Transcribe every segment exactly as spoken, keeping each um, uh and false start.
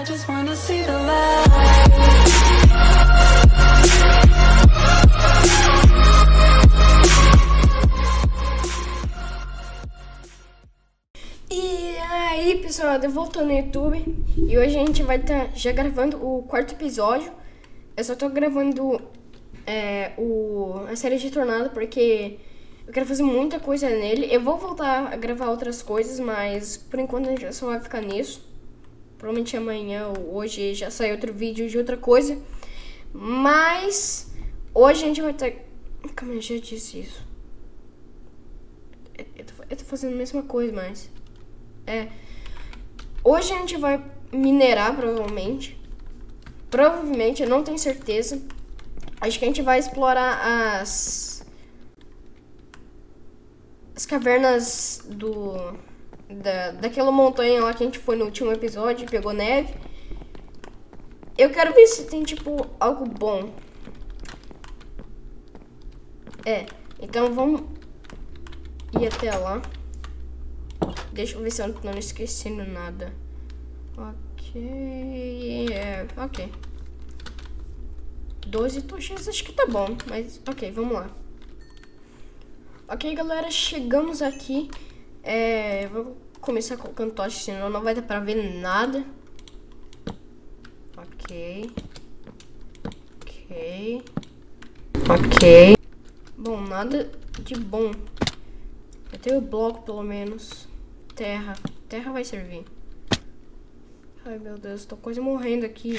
just wanna see the light. E aí pessoal, eu volto no YouTube e hoje a gente vai estar já gravando o quarto episódio. Eu só tô gravando é, o, a série de Tornado porque eu quero fazer muita coisa nele. Eu vou voltar a gravar outras coisas, mas por enquanto a gente só vai ficar nisso. Provavelmente amanhã ou hoje já sai outro vídeo de outra coisa. Mas hoje a gente vai estar... Calma, eu já disse isso. Eu tô, eu tô fazendo a mesma coisa, mas... É... Hoje a gente vai minerar, provavelmente. Provavelmente, eu não tenho certeza. Acho que a gente vai explorar as... As cavernas do... Da, daquela montanha lá que a gente foi no último episódio, pegou neve. Eu quero ver se tem, tipo, algo bom. É, então vamos ir até lá. Deixa eu ver se eu não tô esquecendo nada. Ok, é, ok. doze tochas, acho que tá bom, mas ok, vamos lá. Ok, galera, chegamos aqui. É, vou começar colocando tocha, senão não vai dar pra ver nada. Ok. Ok. Ok. Bom, nada de bom. Eu tenho bloco, pelo menos. Terra. Terra vai servir. Ai, meu Deus, tô quase morrendo aqui.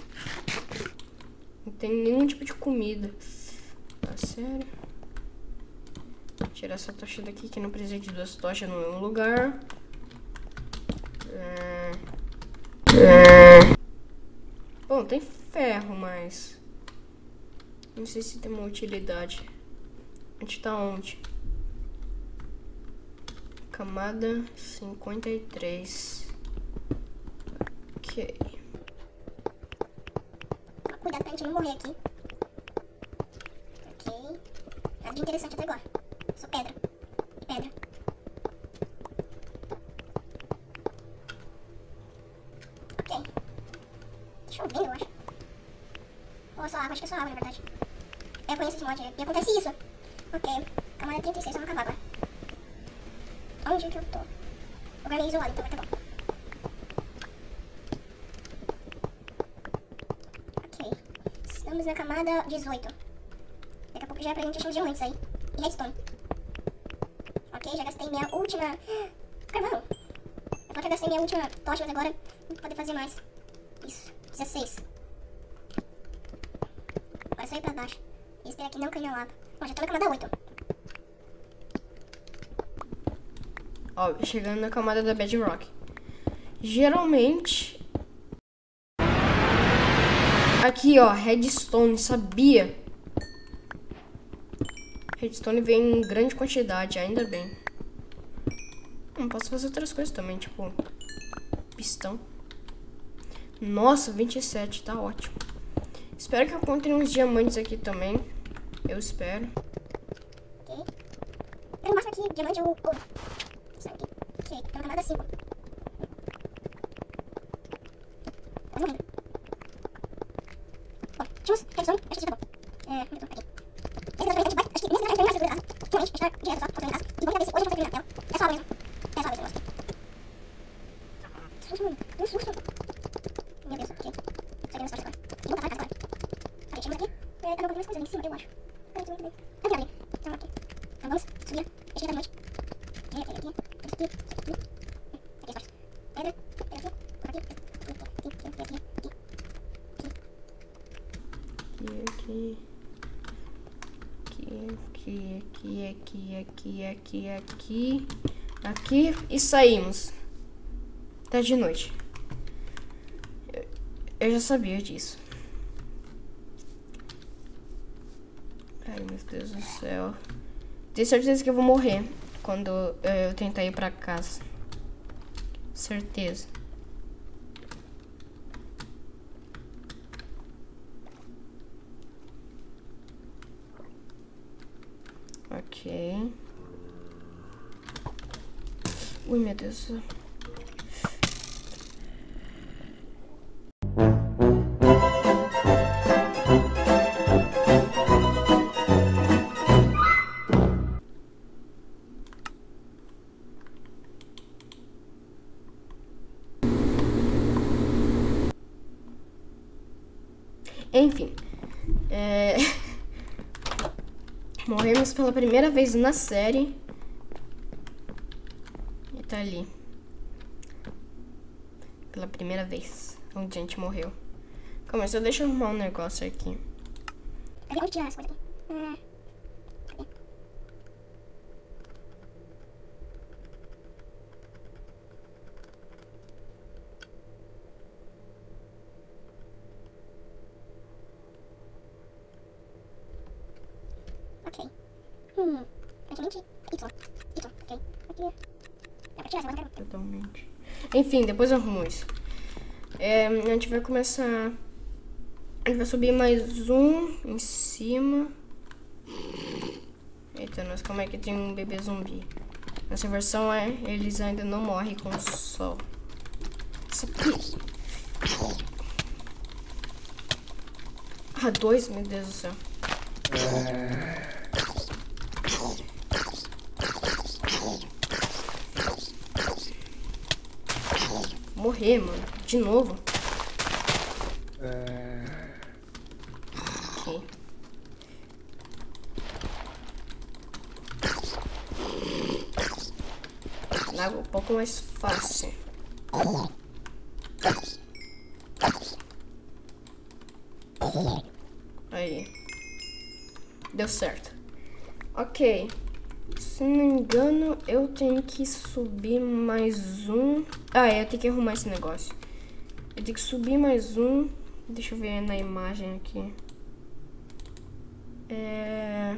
Não tem nenhum tipo de comida. Ah, sério? Vou tirar essa tocha daqui, que não precisa de duas tochas no mesmo lugar. É... É... Bom, tem ferro, mas... Não sei se tem uma utilidade. A gente tá onde? Camada cinquenta e três. Ok. Cuidado pra gente não morrer aqui. Ok. Nada de interessante até agora. Só pedra. E pedra. Ok. Tá chovendo, eu acho. Ou é só água? Acho que é só água, na verdade. Eu conheço esse mod. E acontece isso. Ok. Camada trinta e seis, vamos acabar agora. Onde que eu tô? O lugar meio isolado, então vai tá bom. Ok. Estamos na camada dezoito. Daqui a pouco já é pra gente achar os diamantes aí. E redstone. Ok, já gastei minha última... Carvão! Agora que eu gastei minha última tocha, mas agora não vou poder fazer mais. Isso, dezesseis. Agora é só ir pra baixo. E esperar que não caia na lava. Bom, já tô na camada oito. Ó, chegando na camada da Bedrock. Geralmente... Aqui, ó, redstone, sabia? Redstone vem em grande quantidade, ainda bem. Não posso fazer outras coisas também, tipo... Pistão. Nossa, vinte e sete, tá ótimo. Espero que eu encontre uns diamantes aqui também. Eu espero. Ok. Eu mostro aqui, diamante ou ouro. Sai aqui. Ok, tô na camada cinco. Tá morrendo. Bom, tínhamos redstone, acho que já tá bom. É, onde eu tô? Aqui. Esse daqui a gente vai, acho que nesse daqui a gente vai terminar a casa. Finalmente, a gente vai direto só, construindo a casa. E vamos ver se hoje a gente vai terminar ela. É só água mesmo. É só água mesmo, susto, mano. Um susto. Meu Deus, ok. Cheguei nessa parte agora. E vou tacar a casa agora. Ok, chegamos aqui. É, tá bom, tem mais coisa ali em cima, eu acho. Ah, muito bem. Ah, tem ali. Então, ok. Então vamos subir. Deixa eu ir pra noite. Ok, ok, aqui. Isso aqui, isso aqui. Aqui, espaço. Pedra, pedra aqui. Aqui, aqui, aqui, aqui, aqui, aqui. Aqui, aqui, aqui, aqui, aqui, aqui, aqui, aqui e saímos. Tá de noite. Eu, eu já sabia disso. Ai, meu Deus do céu. Tenho certeza que eu vou morrer quando eu tentar ir pra casa. Certeza. Ok. Ui, meu Deus. Enfim. É... Morremos pela primeira vez na série. E tá ali. Pela primeira vez. Onde a gente morreu. Calma, só deixa eu arrumar um negócio aqui. Cadê? Onde tirar as coisas aqui? Hum. Cadê? Ok. Hum. Praticamente Y. Y. Ok. Aqui. Dá pra tirar, mas não quero. Totalmente. Enfim, depois eu arrumo isso. É, a gente vai começar... A gente vai subir mais um em cima. Eita, nós, como é que tem um bebê zumbi? Nessa versão é, eles ainda não morrem com o sol. Isso aqui. Ah, dois? Meu Deus do céu. Morrer, mano. De novo. Ok. Água um pouco mais fácil. Aí. Deu certo. Ok. Se não me engano, eu tenho que subir mais um. Ah, é, eu tenho que arrumar esse negócio. Eu tenho que subir mais um. Deixa eu ver na imagem aqui. É...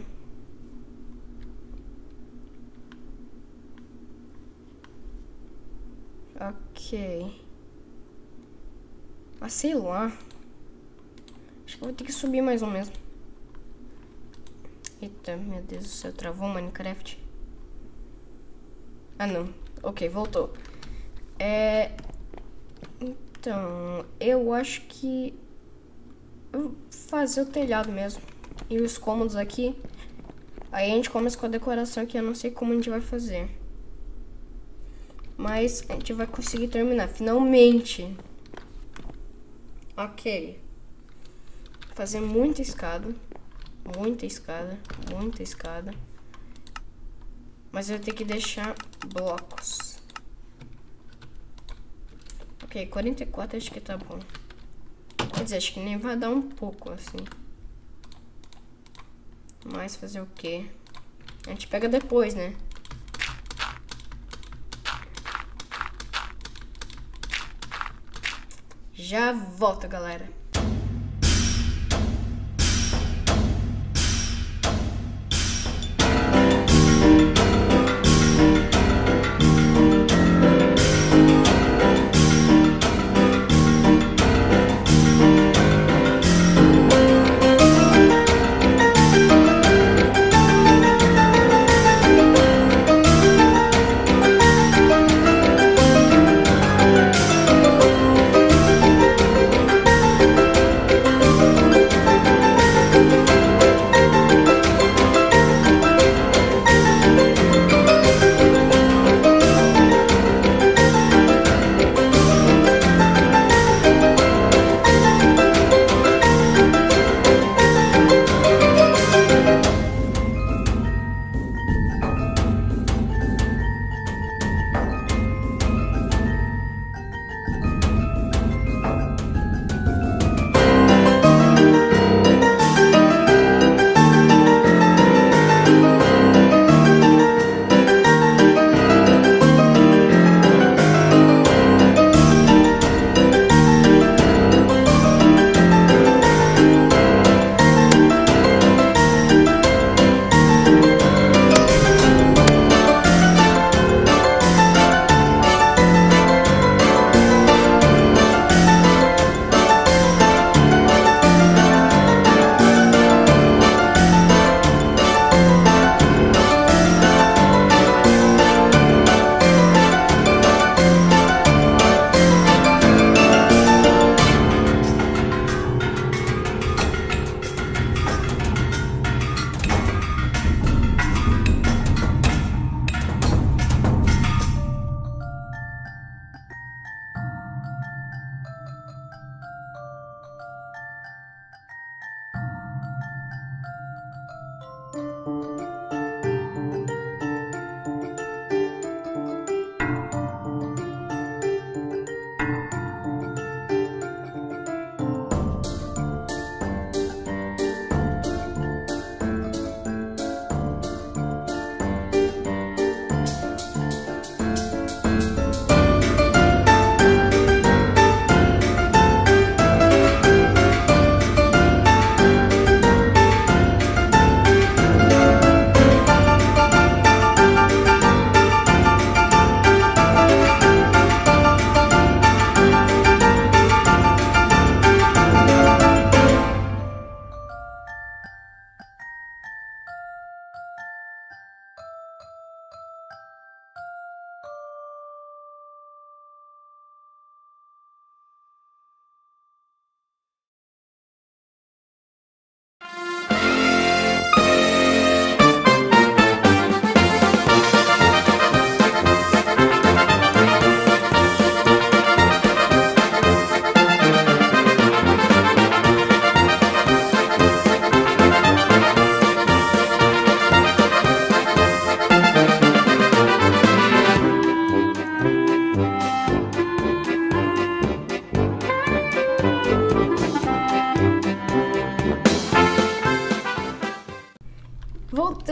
Ok. Ah, sei lá. Acho que eu vou ter que subir mais um mesmo. Eita, meu Deus do céu, travou o Minecraft. Ah, não. Ok, voltou. É... Então, eu acho que... eu vou fazer o telhado mesmo. E os cômodos aqui. Aí a gente começa com a decoração que eu não sei como a gente vai fazer. Mas a gente vai conseguir terminar, finalmente. Ok. Vou fazer muita escada. Muita escada, muita escada. Mas eu tenho que deixar blocos. Ok, quarenta e quatro acho que tá bom. Quer dizer, acho que nem vai dar um pouco assim. Mas fazer o quê? A gente pega depois, né? Já volto, galera.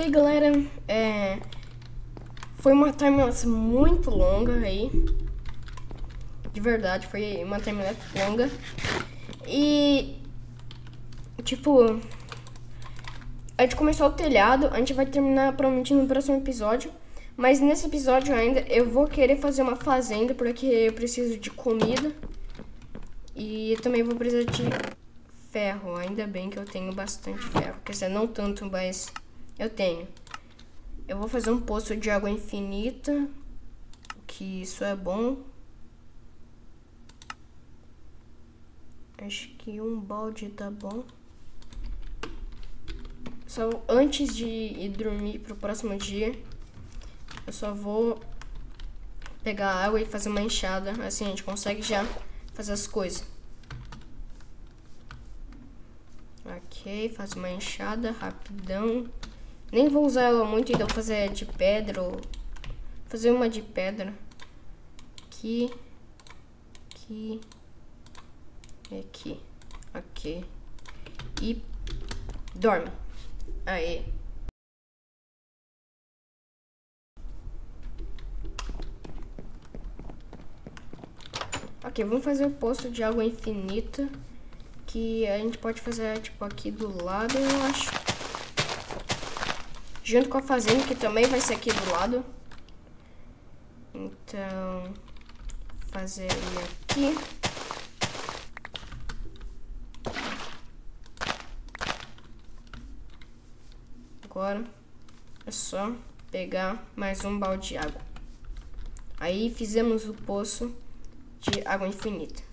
aí, galera. É... Foi uma timelapse muito longa aí. De verdade, foi uma timelapse longa. E... Tipo... A gente começou o telhado. A gente vai terminar provavelmente no próximo episódio. Mas nesse episódio ainda eu vou querer fazer uma fazenda. Porque eu preciso de comida. E também vou precisar de ferro. Ainda bem que eu tenho bastante ferro. Quer dizer, não tanto, mas eu tenho. Eu vou fazer um poço de água infinita. Que isso é bom. Acho que um balde tá bom. Só antes de ir dormir pro próximo dia, eu só vou pegar água e fazer uma enxada. Assim a gente consegue já fazer as coisas. Ok, faz uma enxada rapidão. Nem vou usar ela muito, então vou fazer de pedra ou fazer uma de pedra. Aqui, aqui, aqui, aqui e dorme. Aí. Ok, vamos fazer o poço de água infinita. Que a gente pode fazer tipo aqui do lado, eu acho. Junto com a fazenda, que também vai ser aqui do lado. Então, fazer ele aqui. Agora é só pegar mais um balde de água. Aí fizemos o poço de água infinita.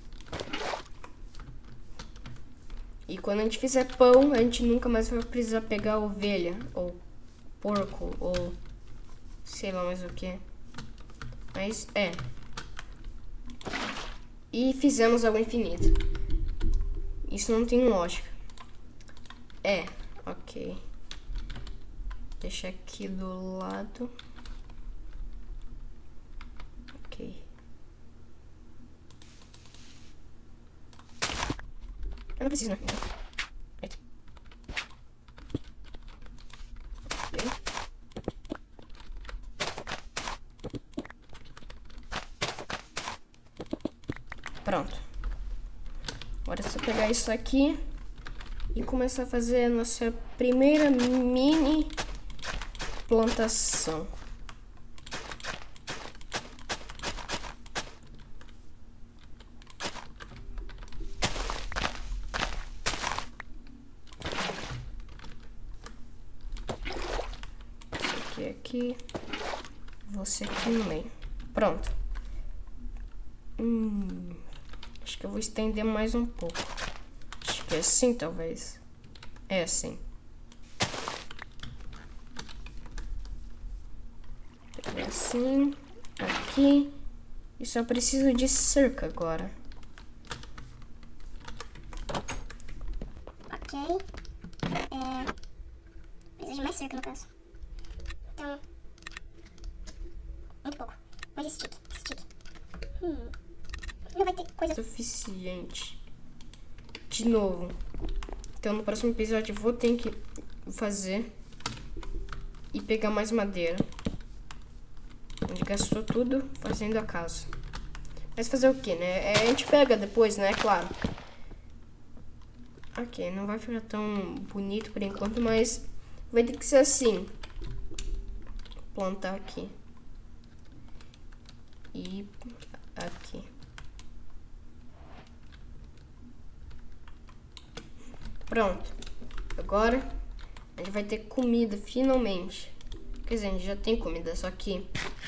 E quando a gente fizer pão, a gente nunca mais vai precisar pegar ovelha, ou porco, ou sei lá mais o que. Mas é. E fizemos água infinita. Isso não tem lógica. É, ok. Deixa aqui do lado. Ok. Eu não preciso, né? Eita. Ok. Pronto. Agora é só pegar isso aqui e começar a fazer a nossa primeira mini plantação. Aqui, você aqui no meio. Pronto. Hum, acho que eu vou estender mais um pouco. Acho que é assim, talvez. É assim. É assim, aqui. E só preciso de cerca agora. Ok. É... Preciso de mais cerca, no caso. Então, muito pouco. Mas stick, stick. Hum. Não vai ter coisa suficiente. De novo. Então no próximo episódio eu vou ter que fazer e pegar mais madeira. A gente gastou tudo fazendo a casa. Mas fazer o que, né? É, a gente pega depois, né? Claro. Ok, não vai ficar tão bonito por enquanto, mas vai ter que ser assim. Plantar aqui e aqui. Pronto. Agora a gente vai ter comida finalmente. Quer dizer, a gente já tem comida, só que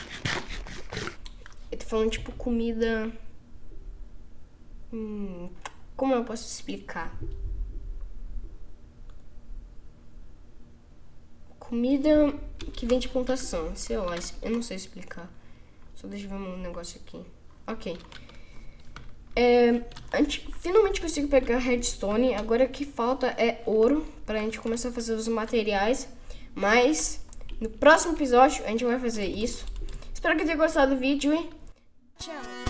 eu tô falando tipo comida. Hum, como eu posso explicar? Comida que vem de plantação, sei lá, eu não sei explicar. Só deixa eu ver um negócio aqui. Ok. É, a gente finalmente conseguiu pegar redstone. Agora o que falta é ouro pra gente começar a fazer os materiais. Mas no próximo episódio a gente vai fazer isso. Espero que tenha gostado do vídeo e tchau!